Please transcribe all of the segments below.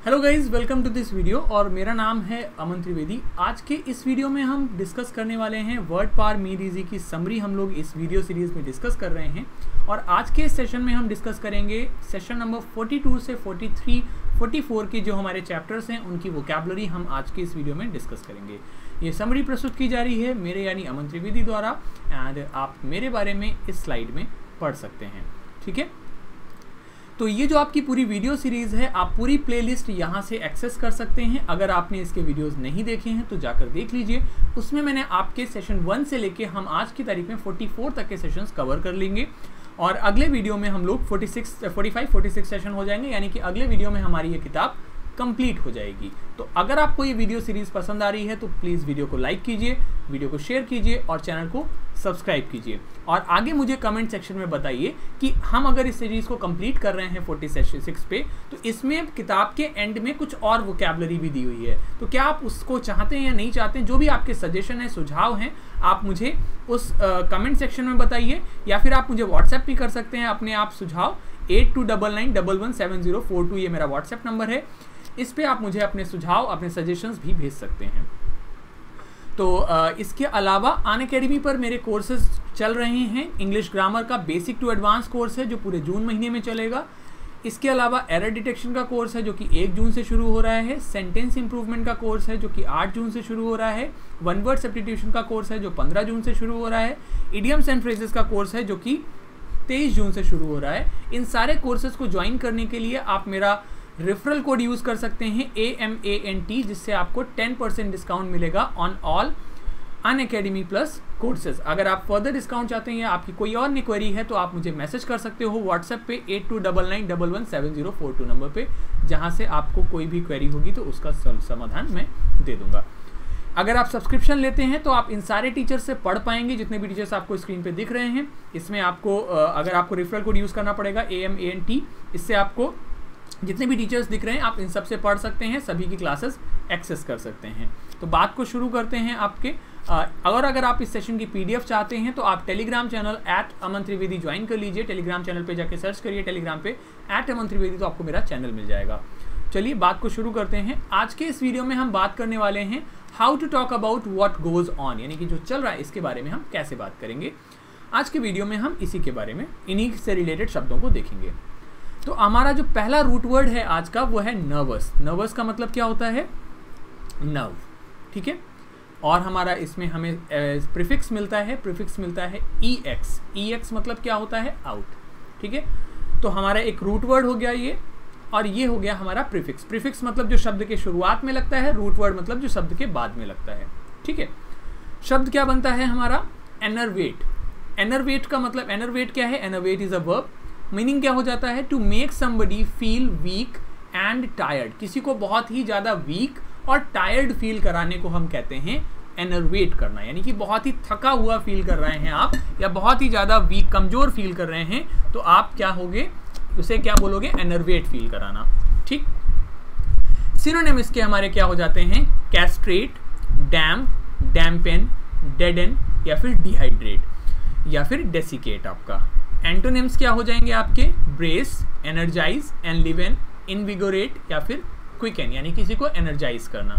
Hello guys, welcome to this video. और मेरा नाम है अमन त्रिवेदी। आज के इस वीडियो में हम डिस्कस करने वाले हैं वर्ड पावर मीड इजी की समरी हम लोग इस वीडियो सीरीज़ में डिस्कस कर रहे हैं। और आज के सेशन में हम डिस्कस करेंगे सेशन नंबर 42 से 43, 44 के जो हमारे चैप्टर्स हैं उनकी वोकैबुलरी हम आज के इस वीडियो में डिस्कस करेंगे। ये समरी प्रस्तुत की जा रही है मेरे यानी अमन त्रिवेदी द्वारा एंड आप मेरे बारे में इस स्लाइड में पढ़ सकते हैं। ठीक है, तो ये जो आपकी पूरी वीडियो सीरीज़ है, आप पूरी प्लेलिस्ट यहाँ से एक्सेस कर सकते हैं। अगर आपने इसके वीडियोस नहीं देखे हैं तो जाकर देख लीजिए। उसमें मैंने आपके सेशन 1 से लेके हम आज की तारीख में 44 तक के सेशंस कवर कर लेंगे और अगले वीडियो में हम लोग 45-46 सेशन हो जाएंगे, यानी कि अगले वीडियो में हमारी ये किताब कंप्लीट हो जाएगी। तो अगर आपको ये वीडियो सीरीज़ पसंद आ रही है तो प्लीज़ वीडियो को लाइक कीजिए, वीडियो को शेयर कीजिए और चैनल को सब्सक्राइब कीजिए। और आगे मुझे कमेंट सेक्शन में बताइए कि हम अगर इस सीरीज़ को कंप्लीट कर रहे हैं 46 पे, तो इसमें किताब के एंड में कुछ और वोकैबुलरी भी दी हुई है। तो क्या आप उसको चाहते हैं या नहीं चाहते हैं? जो भी आपके सजेशन है, सुझाव हैं, आप मुझे उस कमेंट सेक्शन में बताइए या फिर आप मुझे व्हाट्सएप भी कर सकते हैं अपने आप सुझाव। 8299117042 ये मेरा व्हाट्सएप नंबर है। इस पे आप मुझे अपने सुझाव, अपने सजेशंस भी भेज सकते हैं। तो इसके अलावा अनअकैडमी पर मेरे कोर्सेज चल रहे हैं। इंग्लिश ग्रामर का बेसिक टू एडवांस कोर्स है जो पूरे जून महीने में चलेगा। इसके अलावा एरर डिटेक्शन का कोर्स है जो कि 1 जून से शुरू हो रहा है। सेंटेंस इंप्रूवमेंट का कोर्स है जो कि 8 जून से शुरू हो रहा है। वन वर्ड सब्स्टिट्यूशन का कोर्स है जो 15 जून से शुरू हो रहा है। इडियम्स एंड फ्रेजेस का कोर्स है जो कि 23 जून से शुरू हो रहा है। इन सारे कोर्सेज को ज्वाइन करने के लिए आप मेरा रेफरल कोड यूज़ कर सकते हैं AMANT, जिससे आपको 10% डिस्काउंट मिलेगा on all Unacademy plus courses. अगर आप फर्दर डिस्काउंट चाहते हैं या आपकी कोई और क्वेरी है तो आप मुझे मैसेज कर सकते हो व्हाट्सएप पे 8299117042 नंबर पे, जहां से आपको कोई भी क्वेरी होगी तो उसका समाधान मैं दे दूंगा। अगर आप सब्सक्रिप्शन लेते हैं तो आप इन सारे टीचर्स से पढ़ पाएंगे, जितने भी टीचर्स आपको स्क्रीन पे दिख रहे हैं। इसमें आपको अगर आपको रेफरल कोड यूज़ करना पड़ेगा AMANT, इससे आपको जितने भी टीचर्स दिख रहे हैं आप इन सब से पढ़ सकते हैं, सभी की क्लासेस एक्सेस कर सकते हैं। तो बात को शुरू करते हैं आपके। और अगर आप इस सेशन की PDF चाहते हैं तो आप Telegram channel @Aman Trivedi join कर लीजिए। टेलीग्राम चैनल पे जाके सर्च करिए टेलीग्राम पे @अमन त्रिवेदी, तो आपको मेरा चैनल मिल जाएगा। चलिए बात को शुरू करते हैं। आज के इस वीडियो में हम बात करने वाले हैं how to talk about what goes on, यानी कि जो चल रहा है इसके बारे में हम कैसे बात करेंगे। आज के वीडियो में हम इसी के बारे में, इन्हीं से रिलेटेड शब्दों को देखेंगे। तो हमारा जो पहला रूट वर्ड है आज का वो है नर्वस। नर्वस का मतलब क्या होता है? नर्व। ठीक है, और हमारा इसमें हमें प्रीफिक्स मिलता है। प्रीफिक्स मिलता है EX। EX मतलब क्या होता है? आउट। ठीक है, तो हमारा एक रूट वर्ड हो गया ये, और ये हो गया हमारा प्रीफिक्स। प्रीफिक्स मतलब जो शब्द के शुरुआत में लगता है, रूट वर्ड मतलब जो शब्द के बाद में लगता है। ठीक है, शब्द क्या बनता है हमारा? एनर्वेट। एनर्वेट का मतलब, एनर्वेट क्या है? Enervate is a verb. Meaning क्या हो जाता है? To make somebody feel weak and tired. किसी को बहुत ही ज़्यादा वीक और टायर्ड फील कराने को हम कहते हैं एनर्वेट करना, यानी कि बहुत ही थका हुआ फील कर रहे हैं आप, या बहुत ही ज़्यादा वीक, कमज़ोर फील कर रहे हैं, तो आप क्या होगे? उसे क्या बोलोगे? एनर्वेट फील कराना। ठीक, सिनोनिम इसके हमारे क्या हो जाते हैं? कैस्ट्रेट, डैम्प, डैम्पेन, डेडन या फिर डिहाइड्रेट या फिर डेसिकेट आपका। एंटोनिम्स क्या हो जाएंगे आपके? ब्रेस, एनर्जाइज, एनलिवन, इनविगोरेट या फिर क्विकन, यानी किसी को एनर्जाइज करना,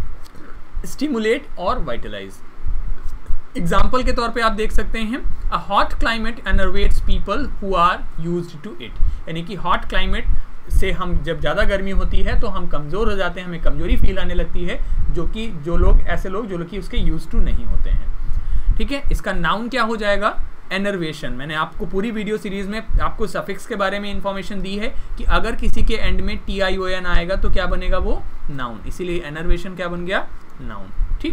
स्टिमुलेट और वाइटलाइज। एग्जाम्पल के तौर पे आप देख सकते हैं, a hot climate enervates people who are used to it, यानी कि हॉट क्लाइमेट से हम जब ज़्यादा गर्मी होती है तो हम कमज़ोर हो जाते हैं, हमें कमजोरी फील आने लगती है, जो लोग ऐसे लोग जो लोग कि उसके यूज टू नहीं होते हैं। ठीक है, इसका नाउन क्या हो जाएगा? एनर्वेशन। मैंने आपको पूरी वीडियो सीरीज में आपको सफिक्स के बारे में इंफॉर्मेशन दी है कि अगर किसी के एंड में TION आएगा तो क्या बनेगा? वो नाउन। इसीलिए एनर्वेशन क्या बन गया? नाउन।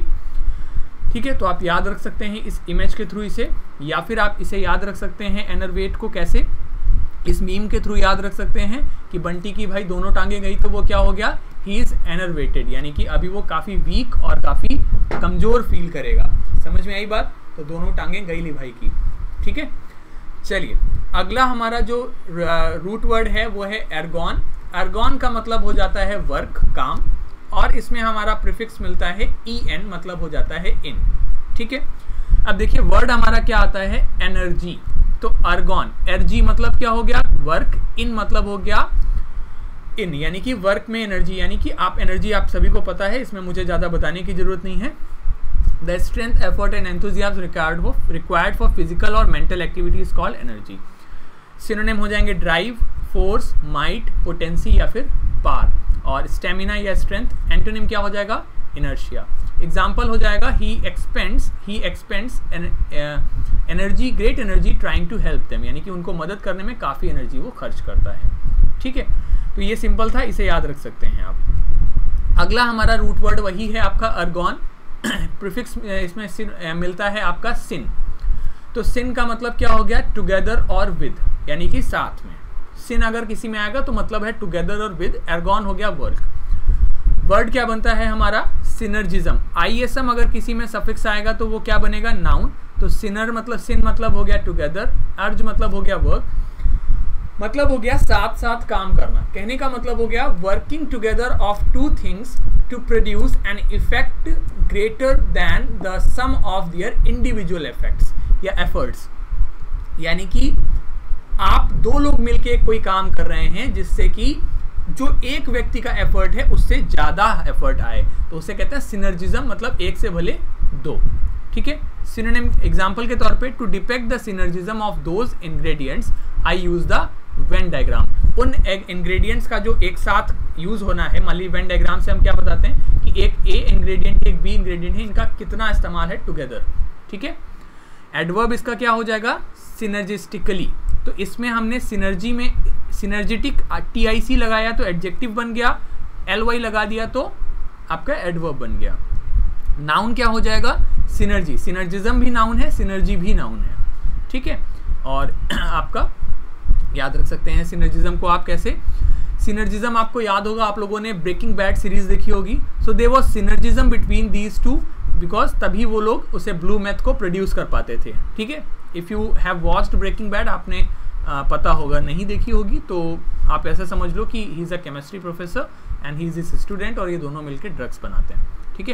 ठीक है, तो आप याद रख सकते हैं इस इमेज के थ्रू इसे, या फिर आप इसे याद रख सकते हैं एनर्वेट को कैसे? इस मीम के थ्रू याद रख सकते हैं कि बंटी की भाई दोनों टांगे गई तो वो क्या हो गया? ही इज एनर्वेटेड, यानी कि अभी वो काफ़ी वीक और काफ़ी कमज़ोर फील करेगा। समझ में आई बात? तो दोनों टांगे गई ली भाई की। ठीक है, चलिए अगला हमारा जो रूट वर्ड है वो है एर्गॉन। एर्गॉन का मतलब हो जाता है वर्क, काम, और इसमें हमारा प्रीफिक्स मिलता है EN, मतलब हो जाता है इन। ठीक है, अब देखिए वर्ड हमारा क्या आता है? एनर्जी। तो अर्गॉन, एर्जी मतलब क्या हो गया? वर्क, इन मतलब हो गया इन, यानी कि वर्क में एनर्जी, यानी कि आप एनर्जी आप सभी को पता है, इसमें मुझे ज़्यादा बताने की जरूरत नहीं है। The strength, effort and enthusiasm required for physical और mental activity is called energy. Synonym हो जाएंगे ड्राइव, फोर्स, माइट, पोटेंसी या फिर पावर। और स्टेमिना या स्ट्रेंथ, एंटोनिम क्या हो जाएगा? इनर्शिया। एग्जाम्पल हो जाएगा he expends energy, great energy trying to help them, यानी कि उनको मदद करने में काफ़ी एनर्जी वो खर्च करता है। ठीक है, तो ये सिंपल था, इसे याद रख सकते हैं आप। अगला हमारा रूट वर्ड वही है आपका अर्गॉन। प्रीफिक्स इसमें मिलता है आपका सिन। तो सिन का मतलब क्या हो गया? टुगेदर और विद, यानी कि साथ में। सिन अगर किसी में आएगा तो मतलब है टुगेदर और विद। अर्गॉन हो गया वर्क। वर्ड क्या बनता है हमारा? सिनर्जिज्म। आईएसएम अगर किसी में सफिक्स आएगा तो वो क्या बनेगा? नाउन। तो सिनर मतलब, सिन मतलब हो गया टुगेदर, अर्ज मतलब हो गया वर्क, मतलब हो गया साथ साथ काम करना। कहने का मतलब हो गया working together of two things to produce an effect greater than the sum of their individual effects या एफर्ट्स। यानी कि आप दो लोग मिलके कोई काम कर रहे हैं जिससे कि जो एक व्यक्ति का एफर्ट है उससे ज्यादा एफर्ट आए, तो उसे कहते हैं सिनर्जिज्म, मतलब एक से भले दो। ठीक है, सिनोनिम एग्जांपल के तौर पे, to depict the synergism of those ingredients I use the Venn diagram. उन इंग्रेडिएंट्स का जो एक साथ यूज होना है, मान ली वेन डायग्राम से हम क्या बताते हैं कि एक ए इंग्रेडिएंट एक बी इंग्रेडिएंट है, इनका कितना इस्तेमाल है? टुगेदर। ठीक है, एडवर्ब इसका क्या हो जाएगा? सिनर्जिस्टिकली। तो इसमें हमने सिनर्जी में सिनर्जेटिक टीआईसी लगाया तो एडजेक्टिव बन गया, एलवाई लगा दिया तो आपका एडवर्ब बन गया। नाउन क्या हो जाएगा? सिनर्जी। सिनर्जिज्म भी नाउन है, सिनर्जी भी नाउन है। ठीक है, और आपका याद रख सकते हैं सिनर्जिज्म को आप कैसे। सिनर्जिज्म आपको याद होगा, आप लोगों ने ब्रेकिंग बैड सीरीज देखी होगी। So there was synergism between these two, because तभी वो लोग उसे ब्लू मैथ को प्रोड्यूस कर पाते थे। ठीक है, if you have watched Breaking Bad, आपने पता होगा, नहीं देखी होगी तो आप ऐसा समझ लो कि he is a chemistry professor and he is his student, और ये दोनों मिलकर ड्रग्स बनाते हैं। ठीक है,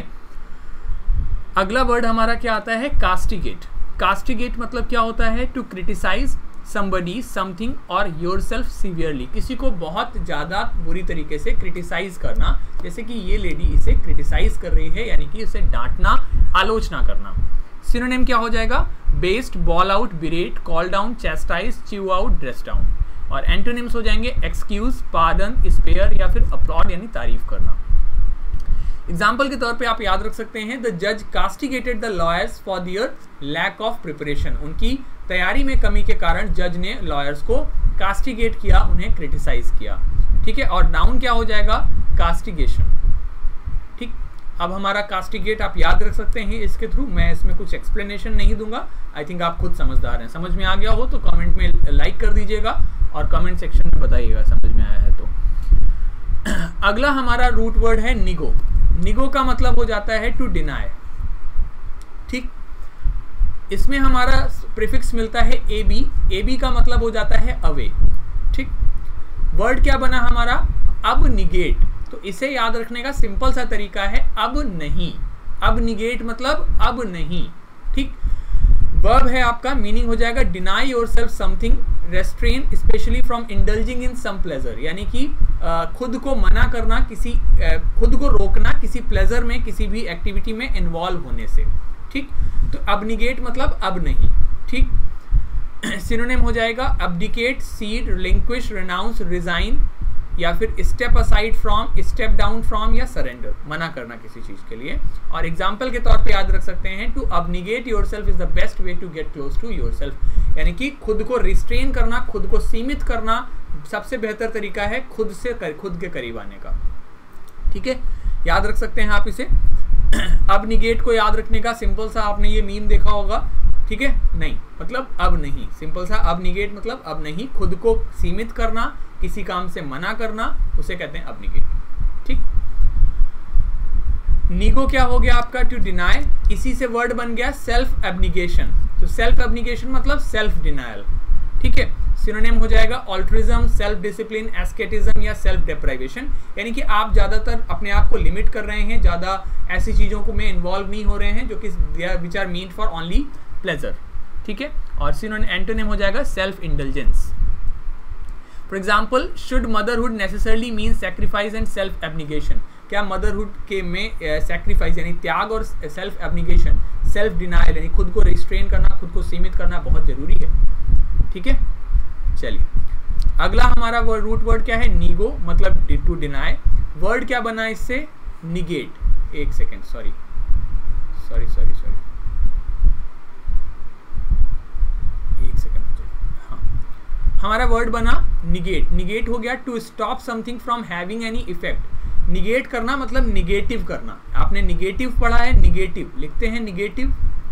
अगला वर्ड हमारा क्या आता है? कास्टिगेट। कास्टिगेट मतलब क्या होता है? टू क्रिटिसाइज somebody, something और yourself severely, किसी को बहुत ज़्यादा बुरी तरीके से क्रिटिसाइज करना, जैसे कि ये लेडी इसे क्रिटिसाइज कर रही है, यानी कि इसे डांटना, आलोचना करना। सिनोनिम क्या हो जाएगा? Based, bawl out, berate, call down, chastise, chew out, dress down. और एंटोनिम्स हो जाएंगे एक्सक्यूज, पार्डन, स्पेयर या फिर अपलॉड यानी तारीफ करना। एग्जाम्पल के तौर पे आप याद रख सकते हैं, द जज castigated the lawyers for their lack of preparation. उनकी तैयारी में कमी के कारण जज ने लॉयर्स को कास्टिगेट किया, उन्हें क्रिटिसाइज किया। ठीक है, और नाउन क्या हो जाएगा? कास्टिगेशन। ठीक, अब हमारा कास्टिगेट आप याद रख सकते हैं इसके थ्रू। मैं इसमें कुछ एक्सप्लेनेशन नहीं दूंगा, आई थिंक आप खुद समझदार हैं। समझ में आ गया हो तो कमेंट में लाइक कर दीजिएगा और कमेंट सेक्शन में बताइएगा समझ में आया है तो। अगला हमारा रूट वर्ड है निगो। निगो का मतलब हो जाता है टू डिनाई। ठीक, इसमें हमारा प्रीफिक्स मिलता है एबी। एबी का मतलब हो जाता है अवे। ठीक, वर्ड क्या बना हमारा? अब निगेट। तो इसे याद रखने का सिंपल सा तरीका है अब नहीं। अब निगेट मतलब अब नहीं। ठीक, वर्ब है आपका, मीनिंग हो जाएगा deny yourself something, restrain specially from indulging in some pleasure, यानी कि खुद को मना करना, किसी खुद को रोकना किसी प्लेजर में, किसी भी एक्टिविटी में इन्वॉल्व होने से। ठीक, तो अबनिगेट मतलब अब नहीं। ठीक, सिनोनिम हो जाएगा abdicate, cede, relinquish, renounce, resign या फिर step aside from, step down from या सरेंडर, मना करना किसी चीज के लिए। और एग्जाम्पल के तौर पे याद रख सकते हैं, to abnegate yourself is the best way to get close to yourself, यानी कि खुद को रिस्ट्रेन करना, खुद को सीमित करना सबसे बेहतर तरीका है खुद के करीब आने का। ठीक है, याद रख सकते हैं आप इसे। अब निगेट को याद रखने का सिंपल सा, आपने ये मीम देखा होगा। ठीक है, नहीं मतलब अब नहीं, सिंपल सा अब निगेट मतलब अब नहीं, खुद को सीमित करना, किसी काम से मना करना, उसे कहते हैं अब निगेट। ठीक, निगो क्या हो गया आपका? To deny. इसी से वर्ड बन गया सेल्फ एब्निगेशन। तो सेल्फ एब्निगेशन मतलब सेल्फ डिनायल। ठीक है, सिनोनिम हो जाएगा ऑल्ट्रिज्म, सेल्फ डिसिप्लिन, एस्केटिज्म या सेल्फ डेप्राइवेशन, यानी कि आप ज़्यादातर अपने आप को लिमिट कर रहे हैं, ज़्यादा ऐसी चीज़ों को में इन्वॉल्व नहीं हो रहे हैं जो कि which are mean for only pleasure. ठीक है, और सिनोनिम एंटोनिम हो जाएगा self indulgence. For example, should motherhood necessarily mean sacrifice and self abnegation? क्या मदरहुड के में सेक्रीफाइस यानी त्याग और सेल्फ एब्निगेशन, सेल्फ डिनायल यानी खुद को रिस्ट्रेन करना, खुद को सीमित करना बहुत जरूरी है? ठीक है, चलिए अगला हमारा रूट वर्ड क्या है? नीगो, मतलब टू डिनाई। वर्ड क्या बना इससे? निगेट। एक सेकेंड, सॉरी, एक सेकेंड, हाँ, हमारा वर्ड बना निगेट। निगेट हो गया to stop something from having any effect. Negate करना मतलब निगेटिव करना। आपने निगेटिव पढ़ा है, निगेटिव लिखते हैं, निगेटिव,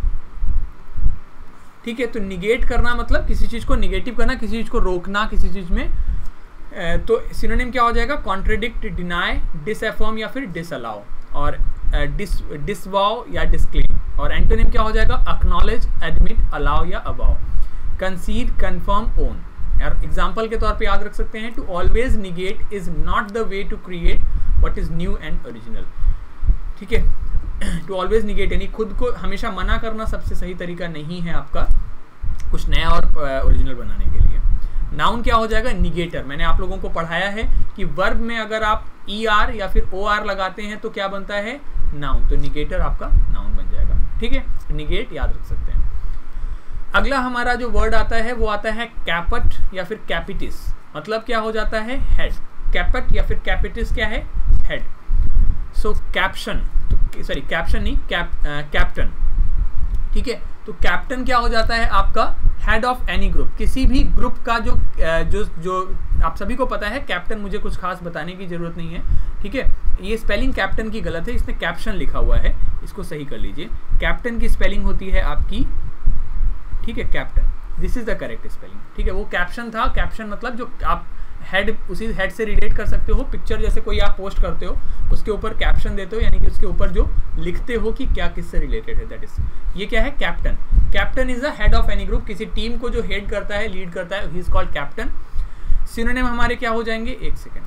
ठीक है। तो निगेट करना मतलब किसी चीज को निगेटिव करना, किसी चीज को रोकना, किसी चीज में। तो सिनोनिम क्या हो जाएगा? कॉन्ट्रडिक्ट, डिनाई, डिसअफर्म या फिर डिसअलाउ, और डिसवाउ या डिस्क्लेम। और एंटोनिम क्या हो जाएगा? एक्नॉलेज, एडमिट, अलाउ या अबाउ, कंसीड, कंफर्म, ओन। यार एग्जाम्पल के तौर पे याद रख सकते हैं, to always negate is not the way to create what is new and original. ठीक है, टू ऑलवेज निगेट यानी खुद को हमेशा मना करना सबसे सही तरीका नहीं है आपका कुछ नया और ओरिजिनल बनाने के लिए। नाउन क्या हो जाएगा? निगेटर। मैंने आप लोगों को पढ़ाया है कि वर्ब में अगर आप ER या फिर OR लगाते हैं तो क्या बनता है? नाउन। तो निगेटर आपका नाउन बन जाएगा। ठीक है, निगेट याद रख सकते हैं। अगला हमारा जो वर्ड आता है वो आता है कैपट या फिर कैपिटिस। मतलब क्या हो जाता है? हेड। कैपट या फिर कैपिटिस क्या है? हेड। सो कैप्शन, तो सॉरी कैप्शन नहीं, कैप्टन। ठीक है, तो कैप्टन क्या हो जाता है आपका? Head of any group. किसी भी ग्रुप का जो आप सभी को पता है, कैप्टन मुझे कुछ खास बताने की जरूरत नहीं है। ठीक है, ये स्पेलिंग कैप्टन की गलत है, इसमें कैप्शन लिखा हुआ है, इसको सही कर लीजिए। कैप्टन की स्पेलिंग होती है आपकी, ठीक है, captain, this is the correct spelling. ठीक है, वो कैप्शन था। कैप्शन मतलब जो आप हेड, उसी हेड से रिलेट कर सकते हो। पिक्चर जैसे कोई आप पोस्ट करते हो, उसके ऊपर कैप्शन देते हो, यानी कि उसके ऊपर जो लिखते हो कि क्या किससे रिलेटेड है, दैट इज, ये क्या है? Captain. Captain is the head of any group. किसी टीम को जो हेड करता है, लीड करता है, he is called captain. Synonym हमारे क्या हो जाएंगे? एक सेकेंड,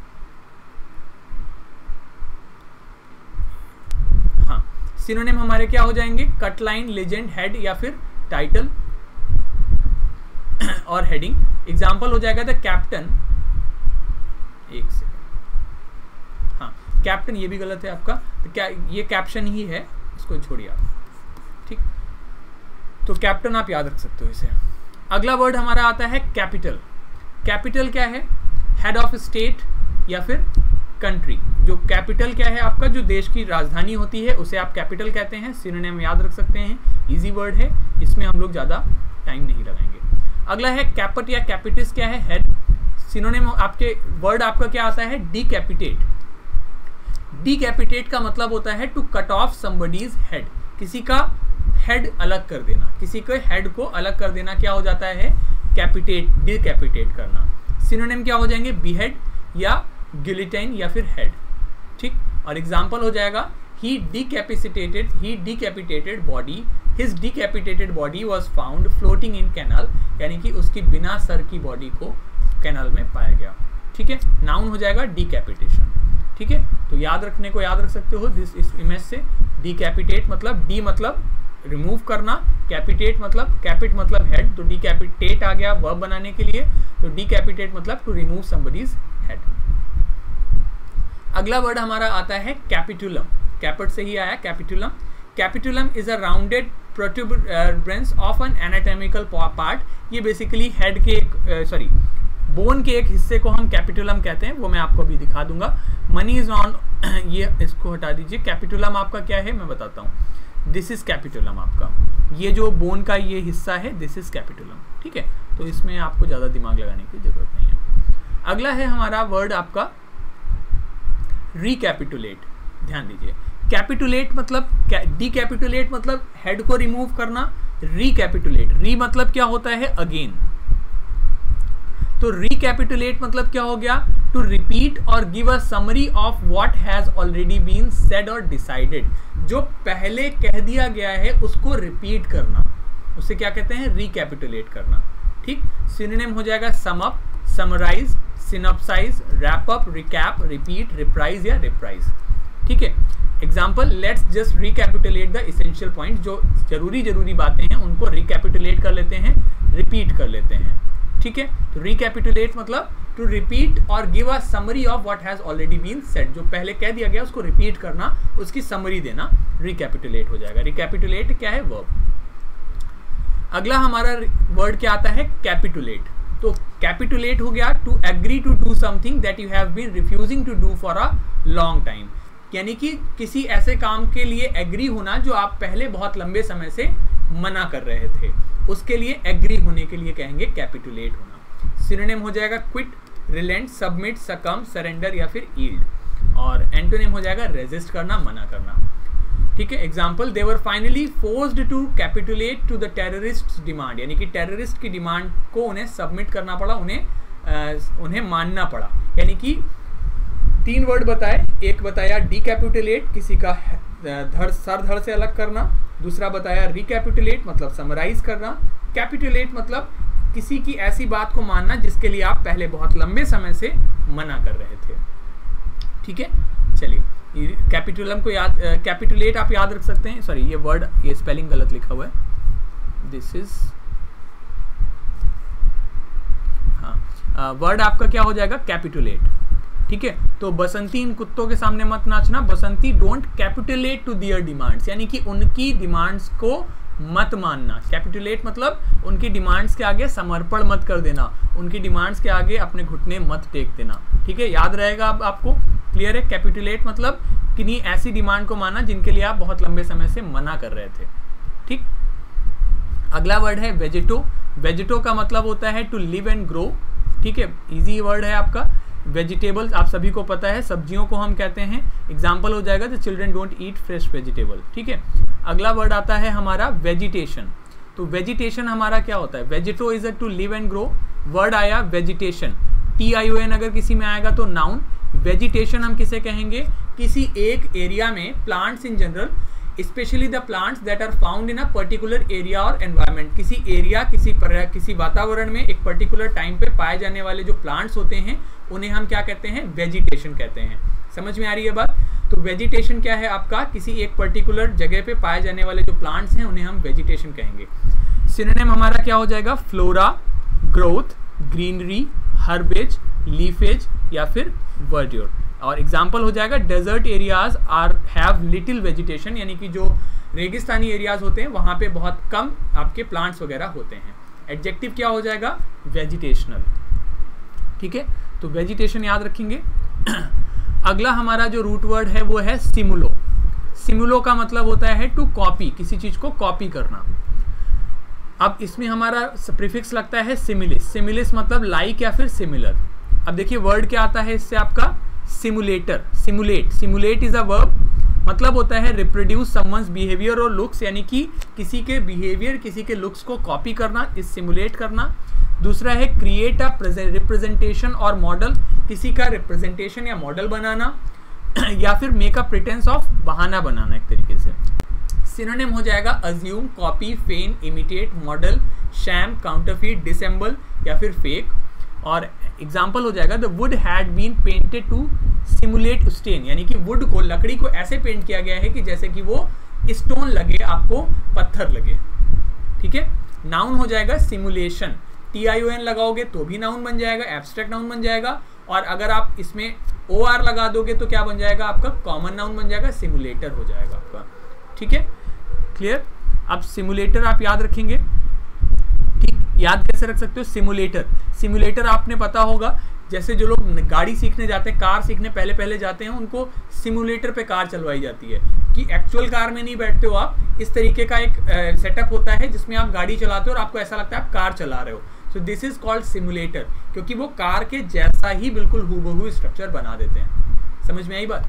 हाँ, सिनोनिम हमारे क्या हो जाएंगे? कटलाइन, लेजेंड, हेड या फिर टाइटल और हेडिंग। एग्जाम्पल हो जाएगा द कैप्टन, एक सेकेंड, हाँ, कैप्टन ये भी गलत है आपका, तो क्या ये कैप्शन ही है, इसको छोड़िए आप। ठीक, तो कैप्टन आप याद रख सकते हो इसे। अगला वर्ड हमारा आता है कैपिटल। कैपिटल क्या है? हेड ऑफ स्टेट या फिर कंट्री। जो कैपिटल क्या है आपका? जो देश की राजधानी होती है उसे आप कैपिटल कहते हैं। सिनोनिम याद रख सकते हैं, इजी वर्ड है, इसमें हम लोग ज़्यादा टाइम नहीं लगाएंगे। अगला है कैपट या कैपिटिस क्या है? हेड। सिनोनिम आपके वर्ड आपका क्या आता है? डिकैपिटेट। डिकैपिटेट का मतलब होता है to cut off somebody's head. किसी का हेड अलग कर देना, किसी के हेड को अलग कर देना क्या हो जाता है? कैपिटेट, डिकैपिटेट करना। सिनोनिम क्या हो जाएंगे? बीहेड या गिलिटाइन या फिर हेड। ठीक, और एग्जाम्पल हो जाएगा he decapitated body, his decapitated body was found floating in canal, यानी कि उसकी बिना सर की बॉडी को कैनाल में पाया गया। ठीक है, नाउन हो जाएगा डिकैपिटेशन। ठीक है, तो याद रखने को याद रख सकते हो दिस इस इमेज से। डिकैपिटेट मतलब डी मतलब रिमूव करना, कैपिटेट मतलब कैपिट मतलब हेड, तो डिकैपिटेट आ गया वर्ब बनाने के लिए। तो डिकैपिटेट मतलब टू रिमूव समबडीज हेड। अगला वर्ड हमारा आता है कैपिटुलम। कैपिट से ही आया capitulum. Capitulum is a rounded protuberance of an anatomical part. ये बेसिकली हेड के बोन के एक हिस्से को हम कैपिटुलम कहते हैं, वो मैं आपको अभी दिखा दूंगा। मनी इज ऑन, ये इसको हटा दीजिए। कैपिटुलम आपका क्या है मैं बताता हूँ। दिस इज कैपिटुलम आपका, ये जो बोन का ये हिस्सा है, दिस इज कैपिटुलम। ठीक है, तो इसमें आपको ज़्यादा दिमाग लगाने की जरूरत नहीं है। अगला है हमारा वर्ड आपका रिकैपिटुलेट। ध्यान दीजिए, कैपिटुलेट मतलब डिकैपिटुलेट मतलब हेड को रिमूव करना। रिकैपिटुलेट, री मतलब क्या होता है? अगेन। तो रिकैपिटुलेट मतलब क्या हो गया? टू रिपीट और give a summary of what has already been said और डिसाइडेड। जो पहले कह दिया गया है उसको रिपीट करना, उसे क्या कहते हैं? रिकैपिटुलेट करना। ठीक, सिनोनिम हो जाएगा sum up, summarize, synopsize, wrap up, recap, repeat, reprise या रिप्राइज। ठीक है, example, let's just recapitulate the essential point. जो जरूरी बातें हैं उनको रिकैपिटुलेट कर लेते हैं, रिपीट कर लेते हैं। ठीक है। तो रिकैपिटुलेट मतलब टू रिपीट और give a summary of what has already been said, जो पहले कह दिया गया उसको रिपीट करना, उसकी समरी देना, रिकैपिटुलेट हो जाएगा। रिकैपिटुलेट क्या है? वर्ब। अगला हमारा वर्ड क्या आता है? कैपिटुलेट। तो कैपिटुलेट हो गया to agree to do something that you have been refusing to do for a long time, यानी कि किसी ऐसे काम के लिए एग्री होना जो आप पहले बहुत लंबे समय से मना कर रहे थे, उसके लिए एग्री होने के लिए कहेंगे कैपिटुलेट होना। सिनोनिम हो जाएगा quit, relent, submit, succumb, surrender या फिर यील्ड। और एंटोनिम हो जाएगा रेजिस्ट करना, मना करना। ठीक है। Example, they were finally forced to capitulate to the terrorist demand, यानी कि टेररिस्ट की डिमांड को उन्हें सबमिट करना पड़ा, उन्हें मानना पड़ा। यानी कि 3 वर्ड बताए, एक बताया डिकैपिटुलेट, किसी का सर धड़ से अलग करना, दूसरा बताया रिकैपिटुलेट मतलब समराइज करना, कैपिटुलेट मतलब किसी की ऐसी बात को मानना जिसके लिए आप पहले बहुत लंबे समय से मना कर रहे थे। ठीक है। चलिए, कैपिटुलम को याद, कैपिटुलेट आप याद रख सकते हैं। सॉरी, ये वर्ड, ये स्पेलिंग गलत लिखा हुआ है। दिस इज, हाँ, वर्ड आपका क्या हो जाएगा? कैपिटुलेट। ठीक है। तो बसंती इन कुत्तों के सामने मत नाचना, Basanti don't capitulate to their demands, यानी कि उनकी डिमांड्स को मत मानना। कैपिटुलेट मतलब उनकी डिमांड्स के आगे समर्पण मत कर देना, उनकी डिमांड्स के आगे अपने घुटने मत टेक देना। ठीक है, याद रहेगा अब आपको, क्लियर है? कैपिटुलेट मतलब किन्हीं ऐसी डिमांड को मानना जिनके लिए आप बहुत लंबे समय से मना कर रहे थे। ठीक। अगला वर्ड है वेजिटो। वेजिटो का मतलब होता है टू लिव एंड ग्रो। ठीक है, इजी वर्ड है आपका। वेजिटेबल्स आप सभी को पता है, सब्जियों को हम कहते हैं। एग्जाम्पल हो जाएगा the children don't eat fresh vegetable. ठीक है। अगला वर्ड आता है हमारा वेजिटेशन। तो वेजिटेशन हमारा क्या होता है? Vegeto is a to live and grow. Word आया वेजिटेशन, TION अगर किसी में आएगा तो नाउन। वेजिटेशन हम किसे कहेंगे? किसी एक एरिया में plants in general, specially the plants that are found in a particular area और एनवायरनमेंट, किसी एरिया, किसी वातावरण में एक पर्टिकुलर टाइम पे पाए जाने वाले जो प्लांट्स होते हैं उन्हें हम क्या कहते हैं? वेजिटेशन कहते हैं। समझ में आ रही है बात? तो वेजिटेशन क्या है आपका? किसी एक पर्टिकुलर जगह पे पाए जाने वाले जो प्लांट्स हैं उन्हें हम वेजिटेशन कहेंगे। सिनोनिम हमारा क्या हो जाएगा? Flora, growth, greenery, herbage, leafage या फिर वर्ड्योर। और एग्जाम्पल हो जाएगा desert areas are have little vegetation, यानी कि जो रेगिस्तानी एरियाज होते हैं वहाँ पे बहुत कम आपके प्लांट्स वगैरह होते हैं। एडजेक्टिव क्या हो जाएगा? वेजिटेशनल। ठीक है, तो वेजिटेशन याद रखेंगे। अगला हमारा जो रूट वर्ड है वो है सिमुलो। सिमुलो का मतलब होता है टू कॉपी, किसी चीज को कॉपी करना। अब इसमें हमारा प्रीफिक्स लगता है सिमिलिस। सिमिलिस मतलब लाइक या फिर सिमिलर। अब देखिए वर्ड क्या आता है इससे आपका? Simulator, simulate. Simulate is a verb, मतलब होता है रिप्रोड्यूस समवन्स बिहेवियर और लुक्स, यानी कि किसी के बिहेवियर, किसी के लुक्स को कॉपी करना, इस सिमुलेट करना। दूसरा है क्रिएट अ रिप्रेजेंटेशन और मॉडल, किसी का रिप्रेजेंटेशन या मॉडल बनाना, या फिर मेक अ प्रिटेंस ऑफ, बहाना बनाना एक तरीके से। सिनोनिम हो जाएगा assume, copy, feign, imitate, model, sham, counterfeit, dissemble या फिर फेक। और एग्जाम्पल हो जाएगा the wood had been painted to simulate stain, यानी कि वुड को, लकड़ी को ऐसे पेंट किया गया है कि जैसे कि वो स्टोन लगे, आपको पत्थर लगे। ठीक है। नाउन हो जाएगा सिमुलेशन, TION लगाओगे तो भी नाउन बन जाएगा, एब्स्ट्रैक्ट नाउन बन जाएगा। और अगर आप इसमें OR लगा दोगे तो क्या बन जाएगा आपका? कॉमन नाउन बन जाएगा, सिमुलेटर हो जाएगा आपका। ठीक है, क्लियर? अब सिमुलेटर आप याद रखेंगे। ठीक, याद कैसे रख सकते हो? सिमुलेटर, सिमुलेटर आपने पता होगा, जैसे जो लोग गाड़ी सीखने जाते हैं, कार सीखने पहले जाते हैं, उनको सिमुलेटर पे कार चलवाई जाती है कि एक्चुअल कार में नहीं बैठते हो आप, इस तरीके का एक सेटअप होता है जिसमें आप गाड़ी चलाते हो और आपको ऐसा लगता है आप कार चला रहे हो। So this is called simulator, क्योंकि वो कार के जैसा ही बिल्कुल हूबहू स्ट्रक्चर बना देते हैं। समझ में आई बात?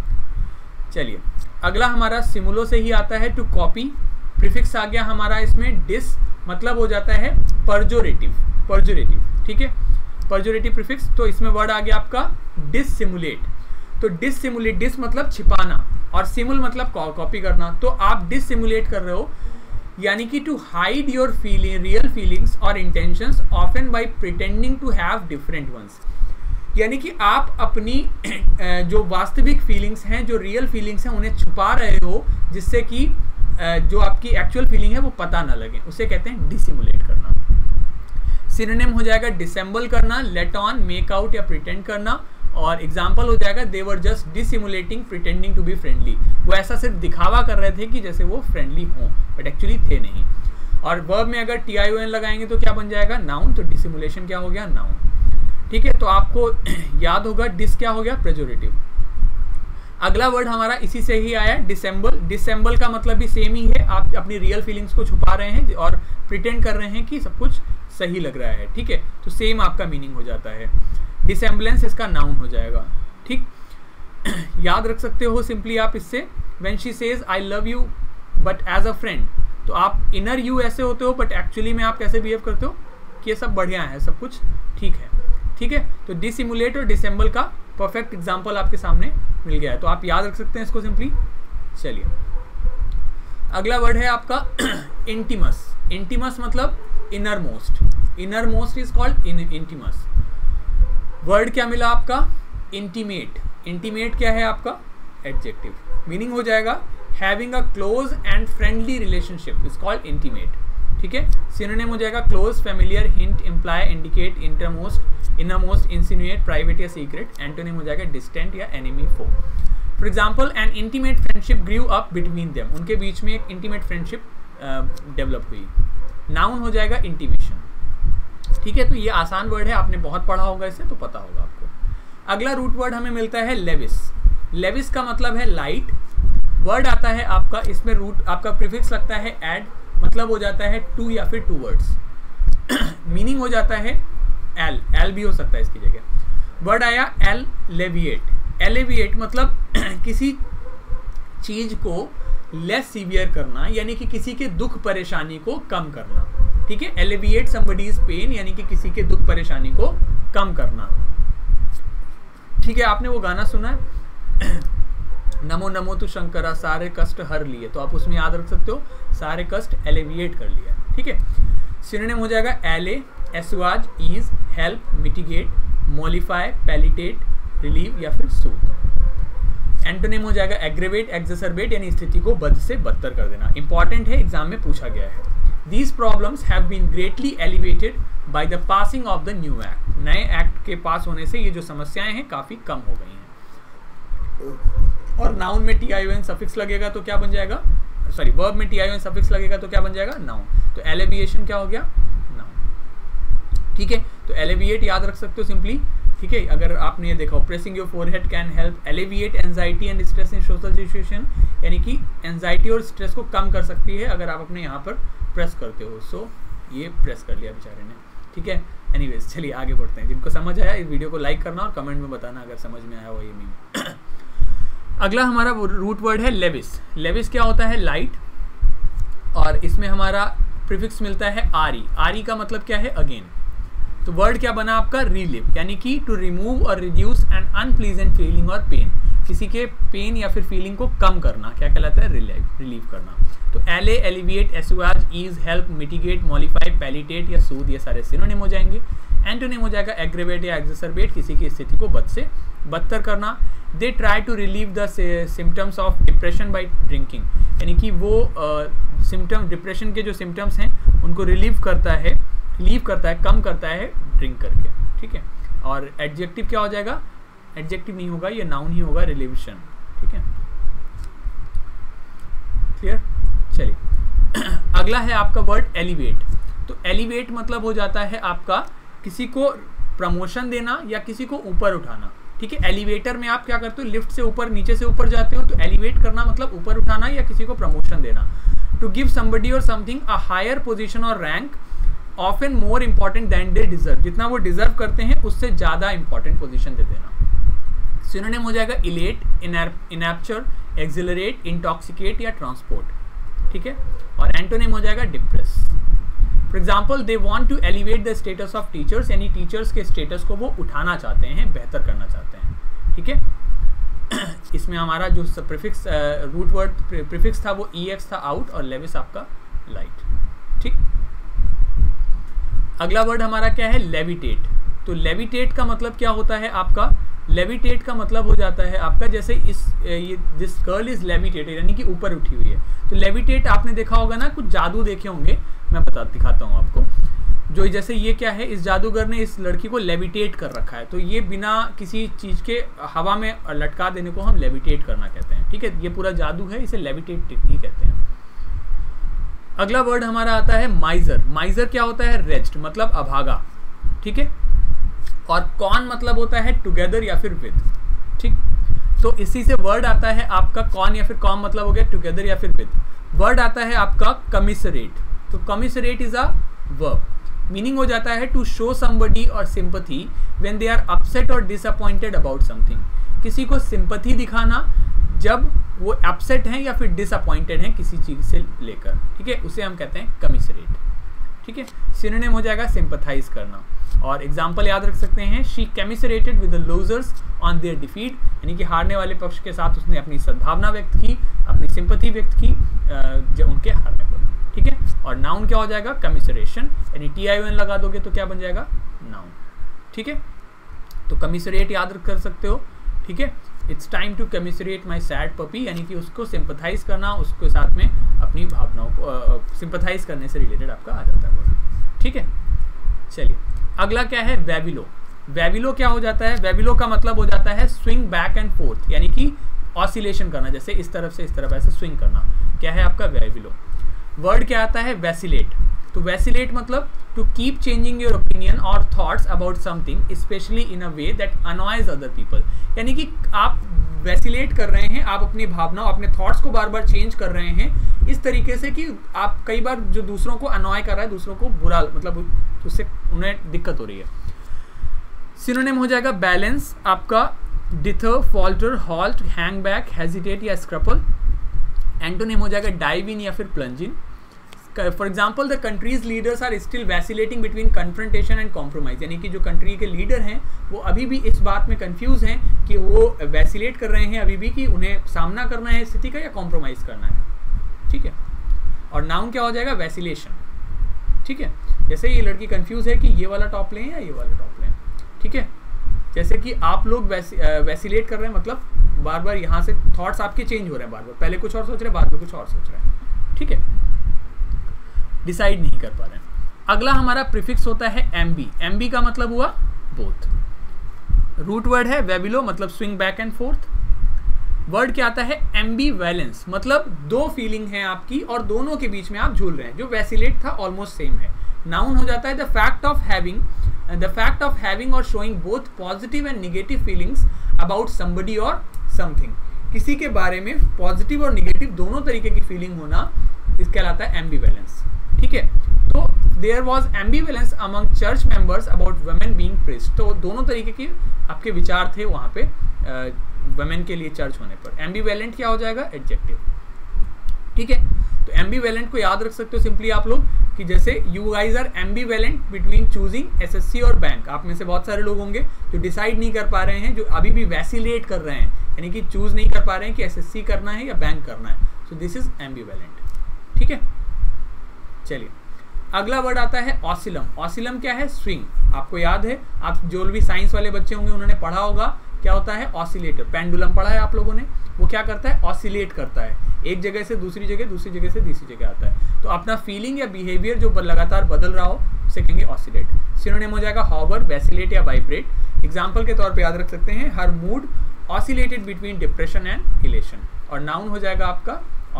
चलिए, अगला हमारा सिमुलो से ही आता है टू कॉपी। प्रीफिक्स आ गया हमारा इसमें डिस, मतलब हो जाता है परजोरेटिव, परजोरेटिव। ठीक है, परजोरेटिव प्रीफिक्स, तो इसमें वर्ड आ गया आपका डिससिमुलेट। तो डिससिमुलेट, डिस मतलब छिपाना और सिमुल मतलब कॉपी करना। तो आप डिससिमुलेट कर रहे हो, यानी कि to hide your real feelings और intentions often by pretending to have different ones, यानी कि आप अपनी जो वास्तविक फीलिंग्स हैं, जो रियल फीलिंग्स हैं, उन्हें छुपा रहे हो, जिससे कि जो आपकी एक्चुअल फीलिंग है वो पता ना लगे, उसे कहते हैं डिसिमुलेट करना। सिनोनिम हो जाएगा डिसेंबल करना, लेट ऑन, मेक आउट या प्रिटेंड करना। और एग्जाम्पल हो जाएगा they were just dissimulating pretending to be friendly, वो ऐसा सिर्फ दिखावा कर रहे थे कि जैसे वो फ्रेंडली हों बट एक्चुअली थे नहीं। और वर्ब में अगर TION लगाएंगे तो क्या बन जाएगा, नाउन। तो डिसिमुलेशन क्या हो गया, नाउन। ठीक है, तो आपको याद होगा डिस क्या हो गया, प्रेजोरेटिव। अगला वर्ड हमारा इसी से ही आया, डिसेंबल। डिसेंबल का मतलब भी सेम ही है, आप अपनी रियल फीलिंग्स को छुपा रहे हैं और प्रिटेंड कर रहे हैं कि सब कुछ सही लग रहा है। ठीक है, तो सेम आपका मीनिंग हो जाता है। डिसेंबलेंस इसका नाउन हो जाएगा। ठीक, याद रख सकते हो सिंपली आप इससे, when she says I love you but as a friend, तो आप इनर यू ऐसे होते हो बट एक्चुअली में आप कैसे बिहेव करते हो कि ये सब बढ़िया है, सब कुछ ठीक है। ठीक है, तो डिसिमुलेट और डिसेंबल का परफेक्ट एग्जाम्पल आपके सामने मिल गया है, तो आप याद रख सकते हैं इसको सिंपली। चलिए अगला वर्ड है आपका इंटीमस। इंटीमस मतलब innermost. Innermost is called intimus. Word क्या मिला आपका, इंटीमेट। इंटीमेट क्या है आपका, एडजेक्टिव। मीनिंग हो जाएगा having a close and friendly relationship is called intimate. ठीक है, सिनोनिम हो जाएगा close, familiar, hint, imply, indicate, intermost, innermost, insinuate, private या सीक्रेट। एंटोनिम हो जाएगा डिस्टेंट या enemy, foe. For example an intimate friendship grew up between them, उनके बीच में एक इंटीमेट फ्रेंडशिप डेवलप हुई। नाउन हो जाएगा इंटीमेशन। ठीक है, तो ये आसान वर्ड है, आपने बहुत पढ़ा होगा इसे तो पता होगा आपको। अगला रूट वर्ड हमें मिलता है लेविस। लेविस का मतलब है लाइट। वर्ड आता है आपका, इसमें रूट आपका प्रीफिक्स लगता है एड, मतलब हो जाता है टू या फिर टू वर्ड्स। मीनिंग हो जाता है एल, एल भी हो सकता है इसकी जगह। वर्ड आया एल लेविएट। एलेविएट मतलब किसी चीज को लेस सीवियर करना, यानी कि किसी के दुख परेशानी को कम करना। ठीक है, एलिविएट समबडीज पेन, यानी कि किसी के दुख परेशानी को कम करना। ठीक है, आपने वो गाना सुना है नमो नमो तु शंकरा सारे कष्ट हर लिए, तो आप उसमें याद रख सकते हो सारे कष्ट एलिविएट कर लिया। ठीक है, सिनोनिम हो जाएगा allay, assuage, ease, help, mitigate, mollify, palliate, relieve या फिर सूथ। एंटोनिम हो जाएगा एग्रेवेट, एक्सरबेट, यानी स्थिति को बद से बदतर कर देना। इंपॉर्टेंट है, एग्जाम में पूछा गया है। These problems have been greatly elevated by the passing of the new act. नए एक्ट के पास होने से ये जो समस्याएं हैं काफी कम हो गई हैं। और नाउन में TION सफिक्स लगेगा तो क्या बन जाएगा, सॉरी वर्ब में TION सफिक्स लगेगा तो क्या बन जाएगा, नाउन। तो एलिविएशन क्या हो गया, नाउन। ठीक है, तो एलिविएट याद रख सकते हो सिंपली। ठीक है, अगर आपने ये देखा pressing your forehead can help alleviate anxiety and stress in social situation, यानी कि एंजाइटी और स्ट्रेस को कम कर सकती है अगर आप अपने यहाँ पर प्रेस करते हो। सो ये प्रेस कर लिया बेचारे ने। ठीक है, एनीवेज चलिए आगे बढ़ते हैं। जिनको समझ आया इस वीडियो को लाइक करना और कमेंट में बताना अगर समझ में आया हो ये मीन। अगला हमारा रूट वर्ड है लेविस। लेविस क्या होता है, लाइट, और इसमें हमारा प्रीफिक्स मिलता है आरी। आरी का मतलब क्या है, अगेन। तो वर्ड क्या बना आपका, रिलीव, यानी कि टू रिमूव और रिड्यूस एन अनप्लीजेंट फीलिंग और पेन, किसी के पेन या फिर फीलिंग को कम करना क्या कहलाता है, रिलीव करना। तो allay, alleviate, assuage, ease, help, mitigate, mollify, palliate या सूद, ये सारे सिनोनिम हो जाएंगे। एंटोनिम हो जाएगा एग्रेवेट या एक्सरबेट, किसी की स्थिति को बद से बदतर करना। They try to relieve the symptoms of depression by drinking, यानी कि वो सिम्टम, डिप्रेशन के जो सिम्टम्स हैं उनको रिलीव करता है, कम करता है ड्रिंक करके। ठीक है, और एडजेक्टिव क्या हो जाएगा, एडजेक्टिव नहीं होगा, ये नाउन ही होगा, रिलीवेशन। ठीक है, क्लियर। चलिए अगला है आपका वर्ड एलिवेट। तो एलिवेट मतलब हो जाता है आपका किसी को प्रमोशन देना या किसी को ऊपर उठाना। ठीक है, एलिवेटर में आप क्या करते हो, लिफ्ट से ऊपर, नीचे से ऊपर जाते हो, तो एलिवेट करना मतलब ऊपर उठाना या किसी को प्रमोशन देना। टू गिव समबडी और समथिंग अ हायर पोजीशन और rank, often more important than they deserve, जितना वो डिजर्व करते हैं उससे ज्यादा इंपॉर्टेंट पोजीशन दे देना। सिनोनिम हो जाएगा इलेट, इनैप्चर, एक्सिलरेट, इंटॉक्सिकेट या ट्रांसपोर्ट। ठीक है, और एंटोनिम हो जाएगा depress. For example they want to elevate the status of teachers, यानी टीचर्स के स्टेटस को वो उठाना चाहते हैं, बेहतर करना चाहते हैं। ठीक है, इसमें हमारा जो प्रीफिक्स रूट वर्ड प्रीफिक्स था वो EX था, आउट, और लेविस आपका लाइट। ठीक, अगला वर्ड हमारा क्या है, लेविटेट। तो लेविटेट का मतलब क्या होता है आपका, लेविटेट का मतलब हो जाता है आपका जैसे दिस गर्ल इज लेविटेटेड, यानी कि ऊपर उठी हुई है। तो लेविटेट आपने देखा होगा ना, कुछ जादू देखे होंगे, मैं दिखाता हूँ आपको। जो जैसे ये क्या है, इस जादूगर ने इस लड़की को लेविटेट कर रखा है, तो ये बिना किसी चीज़ के हवा में लटका देने को हम लेविटेट करना कहते हैं। ठीक है, ये पूरा जादू है, इसे लेविटेट टेक्निक कहते हैं। अगला वर्ड हमारा आता है माइजर। माइजर क्या होता है, रेस्ट मतलब अभागा। ठीक है, और कॉन मतलब होता है टुगेदर या फिर विद। ठीक, तो इसी से वर्ड आता है आपका कॉन या फिर कॉम मतलब हो गया टुगेदर या फिर विद। वर्ड आता है आपका कमिसरेट। तो commiserate is a verb, meaning हो जाता है टू शो समबडी और sympathy when they are upset और डिसअपॉइंटेड अबाउट समथिंग। किसी को सिंपथी दिखाना जब वो अपसेट हैं या फिर डिसअपॉइंटेड हैं किसी चीज से लेकर। ठीक है, उसे हम कहते हैं कमिसरेट। ठीक है, सिनोनिम हो जाएगा सिंपथाइज करना। और एग्जाम्पल याद रख सकते हैं, she commiserated with the losers on their defeat, यानी कि हारने वाले पक्ष के साथ उसने अपनी सद्भावना व्यक्त की, अपनी सिंपथी व्यक्त की जो उनके हारने पर। ठीक है, और नाउन क्या हो जाएगा, कमिसरेशन, यानी TION लगा दोगे तो क्या बन जाएगा, नाउन। ठीक है, तो कमिसरेट याद कर सकते हो। ठीक है, it's time to commiserate my sad puppy, यानी कि उसको सिंपथाइज करना, उसके साथ में अपनी भावनाओं को सिंपथाइज करने से रिलेटेड आपका आ जाता है। ठीक है, चलिए अगला क्या है, वेविलो। वेविलो क्या हो जाता है, वेविलो का मतलब हो जाता है स्विंग बैक एंड फोर्थ, यानी कि ऑसिलेशन करना, जैसे इस तरफ से इस तरफ ऐसे स्विंग करना, क्या है आपका वेविलो। वर्ड क्या आता है, वैसिलेट। तो वैसिलेट मतलब to keep changing your opinion और thoughts about something specially in a way that annoys other people, यानी कि आप वैसिलेट कर रहे हैं, आप अपनी भावनाओं अपने थॉट्स को बार बार चेंज कर रहे हैं इस तरीके से कि आप कई बार जो दूसरों को अनॉय कर रहा है, दूसरों को बुरा मतलब उससे उन्हें दिक्कत हो रही है। सिनोनिम हो जाएगा बैलेंस आपका dither, falter, halt, hang back, hesitate या स्क्रपल। एंटोनिम हो जाएगा डाइव इन या फिर plunge in. For example the country's leaders are still vacillating between confrontation and compromise, यानी कि जो कंट्री के लीडर हैं वो अभी भी इस बात में कंफ्यूज हैं कि वो वैसिलेट कर रहे हैं अभी भी कि उन्हें सामना करना है स्थिति का या कॉम्प्रोमाइज करना है। ठीक है, और नाउन क्या हो जाएगा, वैसिलेशन। ठीक है, जैसे ये लड़की कंफ्यूज है कि ये वाला टॉप लें या ये वाला टॉप लें। ठीक है, जैसे कि आप लोग वैसिलेट कर रहे हैं, मतलब बार बार यहाँ से थॉट्स आपके चेंज हो रहे हैं, बार बार पहले कुछ और सोच रहे हैं, बाद में कुछ और सोच रहे हैं। ठीक है, डिसाइड नहीं कर पा रहे हैं। अगला हमारा प्रीफिक्स होता है एमबी। एमबी का मतलब हुआ बोथ। रूट वर्ड है वेविलो, मतलब swing back and forth. Word क्या आता है, एम्बीवैलेंस, मतलब दो फीलिंग है आपकी और दोनों के बीच में आप झूल रहे हैं। जो वैसिलेट था ऑलमोस्ट सेम है। नाउन हो जाता है द फैक्ट ऑफ हैविंग और showing both positive and negative feelings about somebody और समथिंग। किसी के बारे में पॉजिटिव और निगेटिव दोनों तरीके की फीलिंग होना, इसके कहलाता है एम्बीवैलेंस। ठीक है, तो there was ambivalence among church members about women being priest. तो दोनों तरीके के आपके विचार थे वहाँ पे वुमेन के लिए चर्च होने पर। एम्बीवैलेंट क्या हो जाएगा, एडजेक्टिव। ठीक है, तो एम्बीवैलेंट को याद रख सकते हो सिंपली आप लोग कि जैसे you guys are ambivalent between choosing SSC और बैंक। आप में से बहुत सारे लोग होंगे जो डिसाइड नहीं कर पा रहे हैं, जो अभी भी वैसिलेट कर रहे हैं, यानी कि चूज नहीं कर पा रहे हैं कि एसएससी करना है या बैंक करना है। So this is ambivalent. ठीक है, चलिए अगला वर्ड आता है ऑसिलम। ऑसिलम क्या है, स्विंग। आपको याद है, आप जो भी साइंस वाले बच्चे होंगे उन्होंने पढ़ा होगा क्या होता है, ऑसिलेटर। पेंडुलम पढ़ा है आप लोगों ने, वो क्या करता है, ऑसिलेट करता है, एक जगह से दूसरी जगह, दूसरी जगह से तीसरी जगह आता है। तो अपना फीलिंग या बिहेवियर जो लगातार बदल रहा हो उसे कहेंगे ऑसिलेट। सिनोनिम हो जाएगा हॉवर, वैसिलेट या वाइब्रेट। एग्जाम्पल के तौर पे याद रख सकते हैं, her mood oscillated between depression and elation. और नाउन हो जाएगा आपका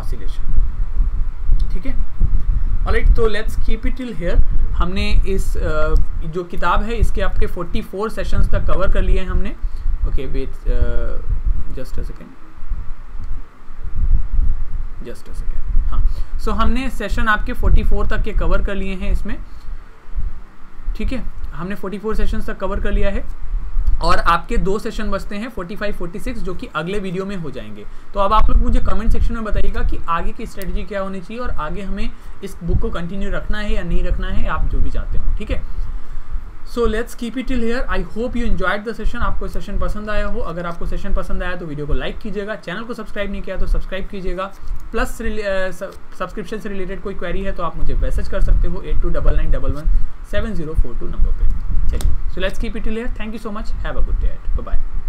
ऑसिलेशन। ठीक है, ऑलराइट, तो let's keep it till here. हमने इस जो किताब है इसके आपके 44 सेशंस तक कवर कर लिए हैं हमने। Okay wait just a second, हाँ। सो हमने सेशन आपके 44 तक के कवर कर लिए हैं इसमें। ठीक है, हमने 44 सेशंस तक कवर कर लिया है और आपके 2 सेशन बचते हैं 45, 46 जो कि अगले वीडियो में हो जाएंगे। तो अब आप लोग मुझे कमेंट सेक्शन में बताइएगा कि आगे की स्ट्रेटजी क्या होनी चाहिए और आगे हमें इस बुक को कंटिन्यू रखना है या नहीं रखना है, आप जो भी चाहते हो। ठीक है, so let's keep it till here. I hope you enjoyed the session. आपको सेशन पसंद आया हो। अगर आपको सेशन पसंद आया तो वीडियो को लाइक कीजिएगा, चैनल को सब्सक्राइब नहीं किया तो सब्सक्राइब कीजिएगा। प्लस सब्सक्रिप्शन से रिलेटेड कोई क्वेरी है तो आप मुझे मैसेज कर सकते हो 8299117042 नंबर पे। चलिए, so let's keep it till here. Thank you so much, have a good day, bye bye.